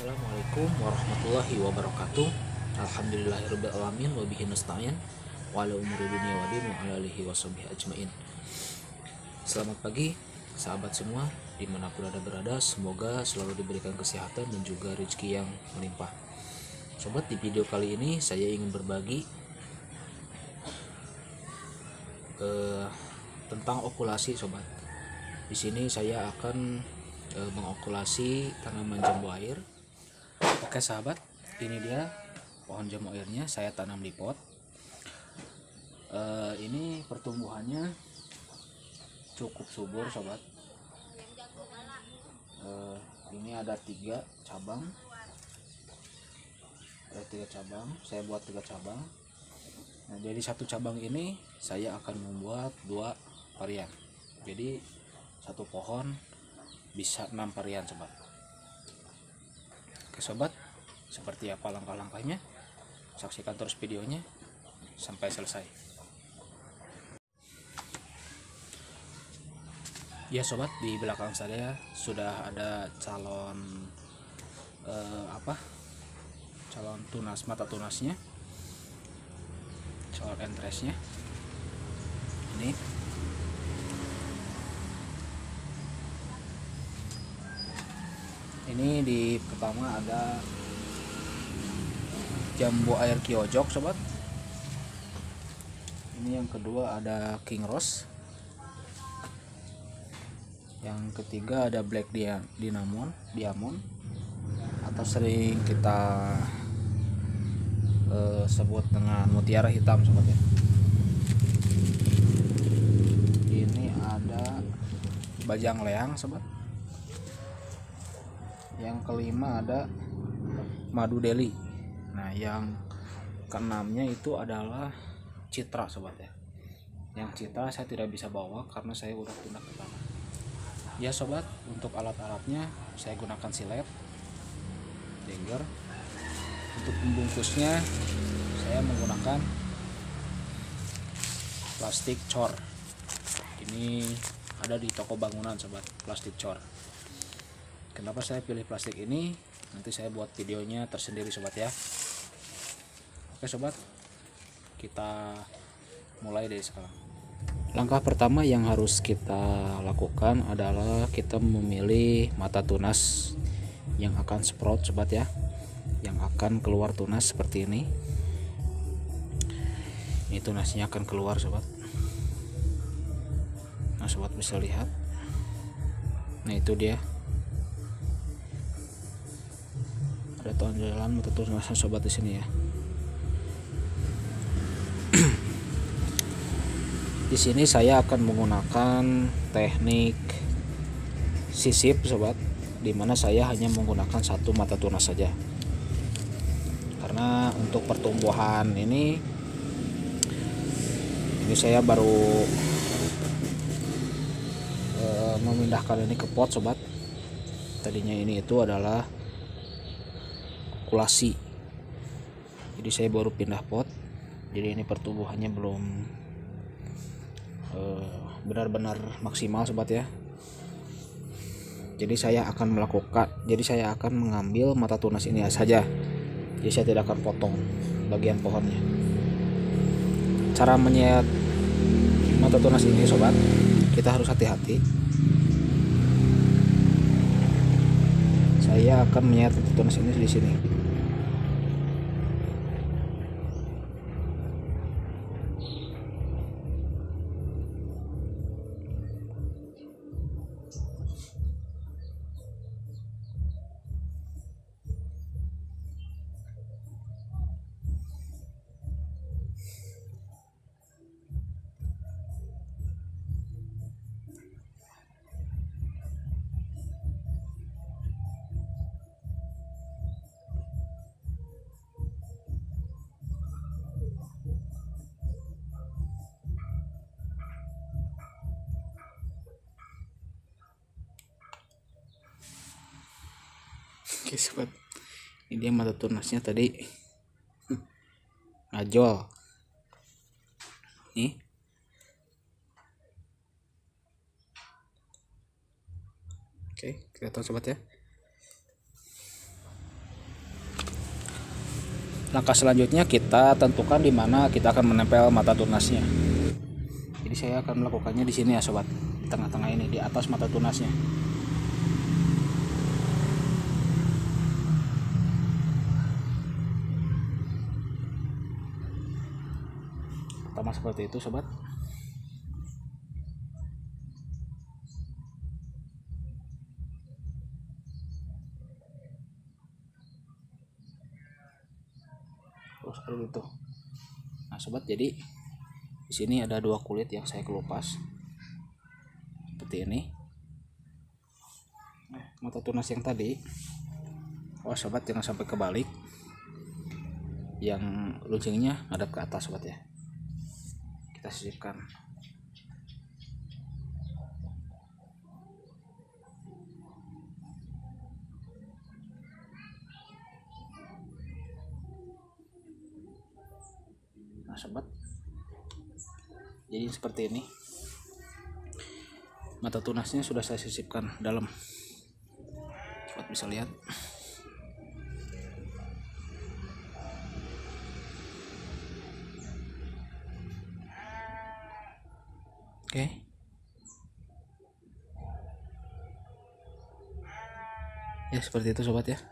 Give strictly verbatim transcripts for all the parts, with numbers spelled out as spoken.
Assalamualaikum warahmatullahi wabarakatuh. Alhamdulillahirabbil alamin wa bihi nasta'in wa ala umuri dunya wa din wa ala alihi washabihi ajmain. Selamat pagi sahabat semua dimanapun Anda berada, semoga selalu diberikan kesehatan dan juga rezeki yang melimpah. Sobat, di video kali ini saya ingin berbagi eh, tentang okulasi sobat. Di sini saya akan eh, mengokulasi tanaman jambu air. Oke sahabat, ini dia pohon jambu airnya saya tanam di pot. Uh, ini pertumbuhannya cukup subur sobat. Uh, ini ada tiga cabang, ada tiga cabang. Saya buat tiga cabang. Nah, dari satu cabang ini saya akan membuat dua varian. Jadi satu pohon bisa enam varian sobat. Oke sobat, seperti apa langkah-langkahnya? Saksikan terus videonya sampai selesai. Ya sobat, di belakang saya sudah ada calon eh, apa? Calon tunas, mata tunasnya, calon entresnya. Ini. Ini di pertama ada jambu air Kyojok sobat. Ini yang kedua ada King Rose. Yang ketiga ada Black Diamond, Diamond atau sering kita eh, sebut dengan mutiara hitam sobat ya. Ini ada Bajang Leang sobat. Yang kelima ada Madu Deli. Nah, yang keenamnya itu adalah Citra sobat ya. Yang Citra saya tidak bisa bawa karena saya udah pindah ke tanah. Ya sobat, untuk alat-alatnya saya gunakan silet, denger. Untuk pembungkusnya saya menggunakan plastik cor. Ini ada di toko bangunan sobat, plastik cor. Kenapa saya pilih plastik ini? Nanti saya buat videonya tersendiri sobat ya. Oke sobat, kita mulai dari sekarang. Langkah pertama yang harus kita lakukan adalah kita memilih mata tunas yang akan sprout sobat ya, yang akan keluar tunas seperti ini. Ini tunasnya akan keluar sobat. Nah sobat bisa lihat. Nah itu dia. Ada tonjolan mata tunasnya sobat di sini ya. Di sini saya akan menggunakan teknik sisip sobat, dimana saya hanya menggunakan satu mata tunas saja. Karena untuk pertumbuhan ini, ini saya baru e, memindahkan ini ke pot sobat. Tadinya ini itu adalah okulasi, jadi saya baru pindah pot. Jadi ini pertumbuhannya belum benar-benar maksimal sobat ya. Jadi saya akan melakukan jadi saya akan mengambil mata tunas ini saja. Jadi saya tidak akan potong bagian pohonnya. Cara menyayat mata tunas ini sobat, kita harus hati-hati. Saya akan menyayat mata tunas ini di sini. Oke sobat, ini dia mata tunasnya tadi ngajol nih. Oke kelihatan sobat ya. Langkah selanjutnya kita tentukan di mana kita akan menempel mata tunasnya. Jadi saya akan melakukannya di sini ya sobat, di tengah-tengah ini, di atas mata tunasnya. Pertama seperti itu sobat. Oh, seperti itu. Nah sobat, jadi di sini ada dua kulit yang saya kelupas seperti ini. Nah, mata tunas yang tadi, oh sobat, jangan sampai kebalik, yang luncingnya ngadap ke atas sobat ya. Kita sisipkan. Nah sobat, jadi seperti ini, mata tunasnya sudah saya sisipkan dalam, sobat bisa lihat. Oke, ya seperti itu sobat ya.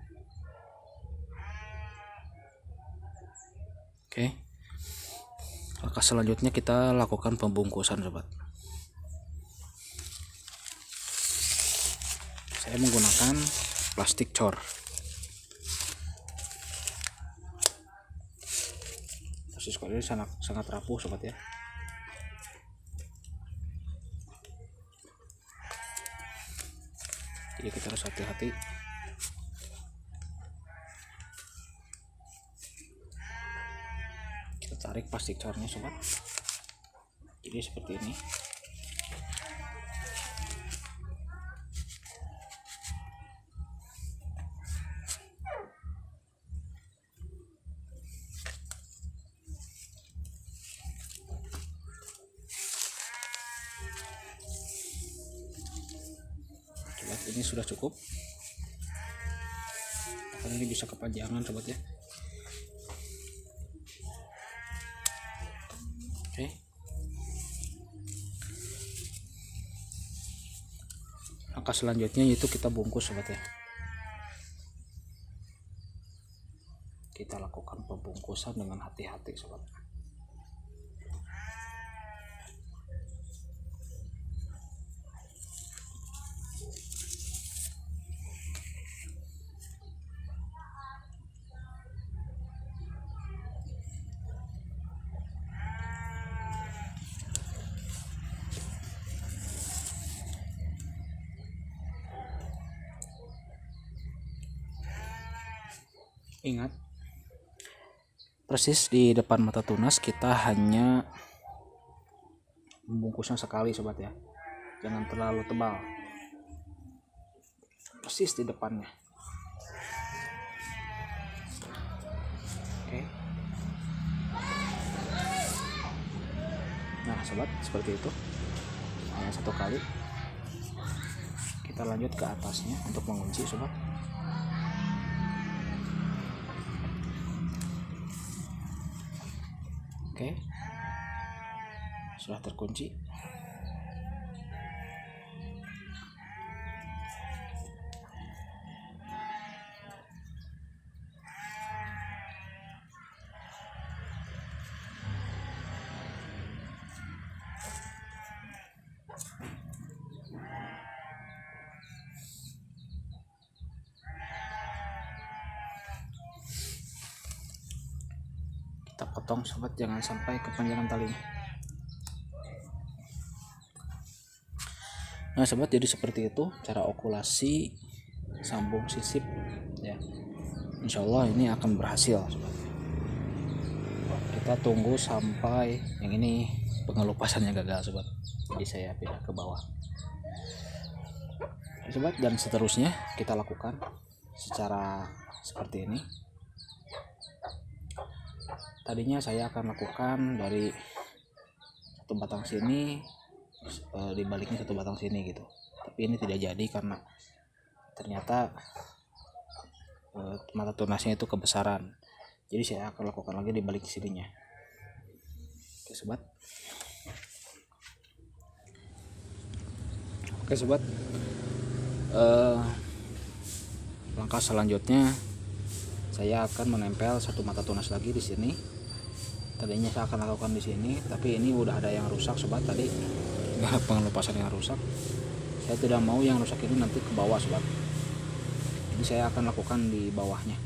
Oke, langkah selanjutnya kita lakukan pembungkusan sobat. Saya menggunakan plastik cor. Persis kali ini sangat sangat rapuh sobat ya. Jadi kita harus hati-hati. Kita tarik plastik cornya sobat. Jadi seperti ini. Ini sudah cukup, karena ini bisa kepanjangan sobat ya. Oke, langkah selanjutnya yaitu kita bungkus sobat ya. Kita lakukan pembungkusan dengan hati-hati sobat. Ingat, persis di depan mata tunas kita hanya membungkusnya sekali sobat ya, jangan terlalu tebal, persis di depannya. Oke, nah sobat, seperti itu, hanya satu kali. Kita lanjut ke atasnya untuk mengunci sobat. Oke, sudah terkunci. Kita potong sobat, jangan sampai kepanjangan talinya. Nah sobat, jadi seperti itu cara okulasi sambung sisip ya. Insya Allah ini akan berhasil sobat. Kita tunggu sampai yang ini pengelupasannya gagal sobat, jadi saya pindah ke bawah sobat, dan seterusnya kita lakukan secara seperti ini. Tadinya saya akan lakukan dari satu batang sini, e, dibaliknya satu batang sini gitu, tapi ini tidak jadi karena ternyata e, mata tunasnya itu kebesaran. Jadi saya akan lakukan lagi di balik sininya. Oke sobat. Oke sobat. Uh, langkah selanjutnya saya akan menempel satu mata tunas lagi di sini. Tadinya saya akan lakukan di sini, tapi ini udah ada yang rusak sobat tadi. Nggak pengelupasan yang rusak. Saya tidak mau yang rusak ini nanti ke bawah sobat. Jadi saya akan lakukan di bawahnya.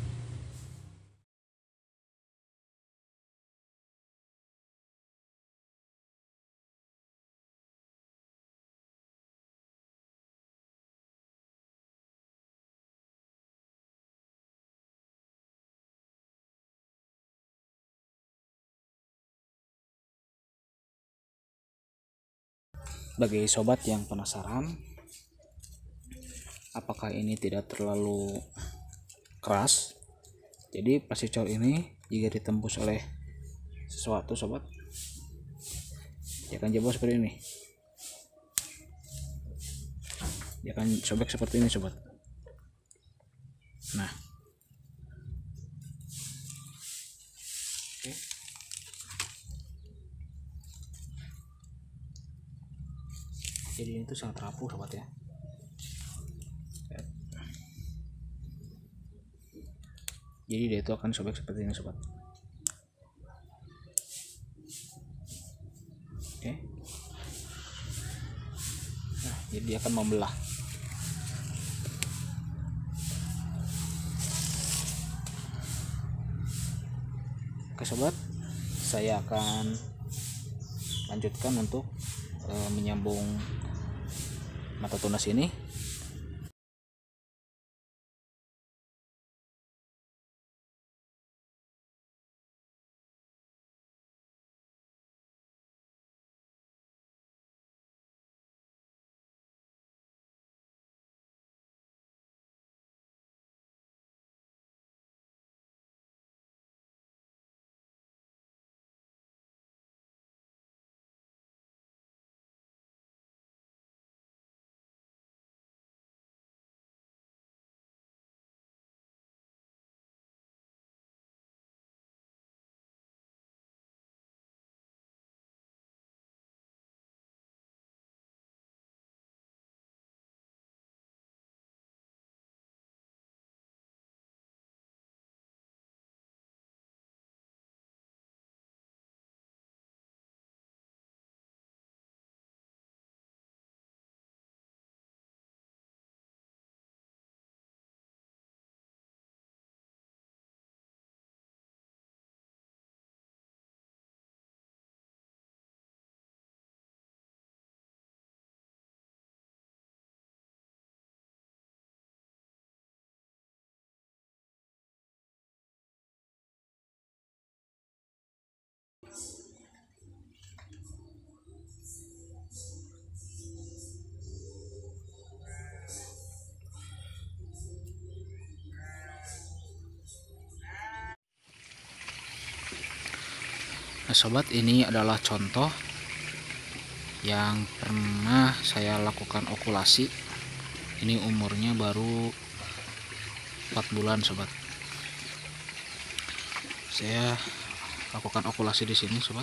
Bagi sobat yang penasaran apakah ini tidak terlalu keras, jadi plastik cor ini jika ditembus oleh sesuatu sobat, dia akan jebol seperti ini, dia akan sobek seperti ini sobat. Nah, oke. Jadi ini tuh sangat rapuh sobat ya. Jadi dia itu akan sobek seperti ini sobat. Oke. Nah, jadi dia akan membelah. Oke sobat, saya akan lanjutkan untuk e, menyambung mata tunas ini. Nah sobat, ini adalah contoh yang pernah saya lakukan okulasi. Ini umurnya baru empat bulan sobat. Saya lakukan okulasi di sini sobat.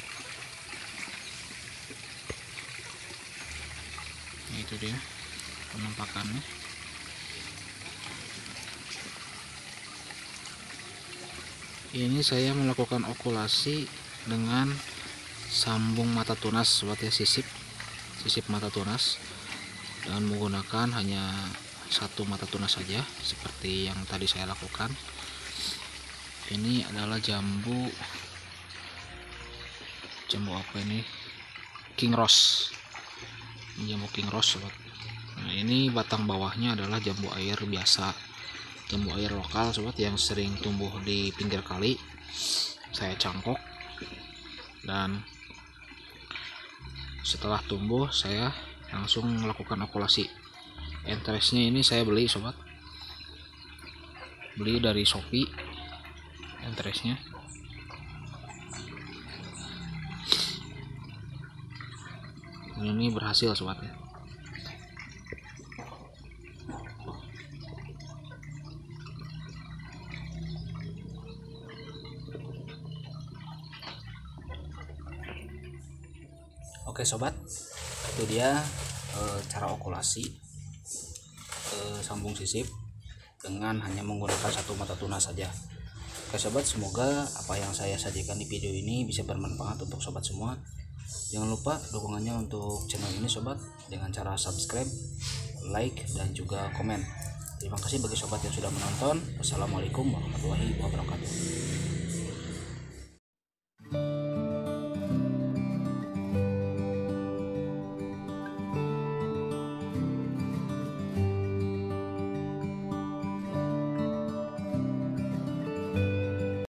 Nah, itu dia penampakannya. Ini saya melakukan okulasi dengan sambung mata tunas sobat ya, sisip sisip mata tunas, dan menggunakan hanya satu mata tunas saja seperti yang tadi saya lakukan. Ini adalah jambu jambu apa ini, king rose. Ini jambu king rose sobat. Nah, ini batang bawahnya adalah jambu air biasa, jambu air lokal sobat yang sering tumbuh di pinggir kali. Saya cangkok, dan setelah tumbuh saya langsung melakukan okulasi. Entresnya ini saya beli sobat, beli dari Shopee entresnya. Ini berhasil sobat ya. Oke sobat, itu dia e, cara okulasi e, sambung sisip dengan hanya menggunakan satu mata tuna saja. Oke sobat, semoga apa yang saya sajikan di video ini bisa bermanfaat untuk sobat semua. Jangan lupa dukungannya untuk channel ini sobat dengan cara subscribe, like, dan juga komen. Terima kasih bagi sobat yang sudah menonton. Wassalamualaikum warahmatullahi wabarakatuh.